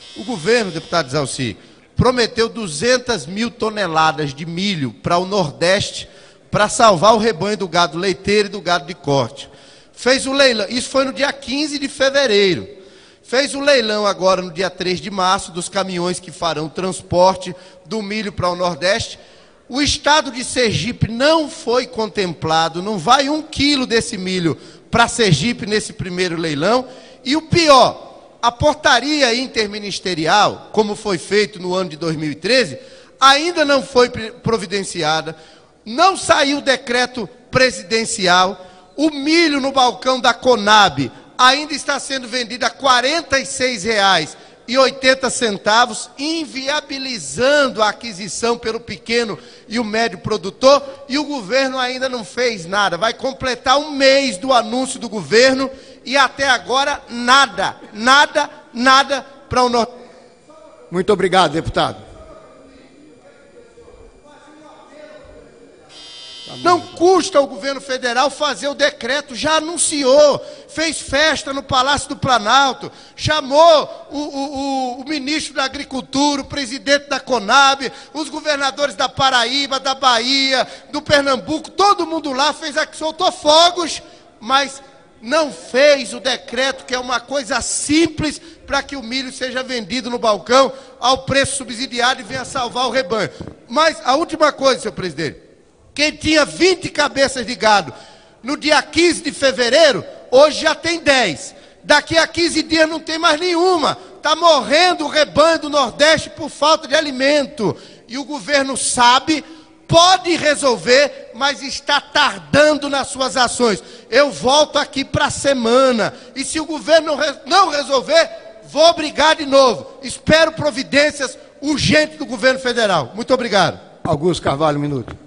O governo, deputado Zalci, prometeu 200 mil toneladas de milho para o Nordeste para salvar o rebanho do gado leiteiro e do gado de corte. Fez o leilão, isso foi no dia 15 de fevereiro. Fez o leilão agora no dia 3 de março dos caminhões que farão transporte do milho para o Nordeste. O estado de Sergipe não foi contemplado, não vai 1 quilo desse milho para Sergipe nesse primeiro leilão. E o pior, a portaria interministerial, como foi feito no ano de 2013, ainda não foi providenciada, não saiu decreto presidencial, o milho no balcão da Conab ainda está sendo vendido a R$ 46,80, inviabilizando a aquisição pelo pequeno e o médio produtor, e o governo ainda não fez nada. Vai completar 1 mês do anúncio do governo e até agora nada para o Nordeste. Muito obrigado, deputado. Não custa ao governo federal fazer o decreto, já anunciou, fez festa no Palácio do Planalto, chamou o ministro da Agricultura, o presidente da Conab, os governadores da Paraíba, da Bahia, do Pernambuco, todo mundo lá soltou fogos, mas não fez o decreto, que é uma coisa simples, para que o milho seja vendido no balcão ao preço subsidiado e venha salvar o rebanho. Mas a última coisa, senhor presidente, quem tinha 20 cabeças de gado no dia 15 de fevereiro, hoje já tem 10. Daqui a 15 dias não tem mais nenhuma. Está morrendo o rebanho do Nordeste por falta de alimento. E o governo sabe, pode resolver, mas está tardando nas suas ações. Eu volto aqui para a semana. E se o governo não resolver, vou brigar de novo. Espero providências urgentes do governo federal. Muito obrigado. Augusto Carvalho, 1 minuto.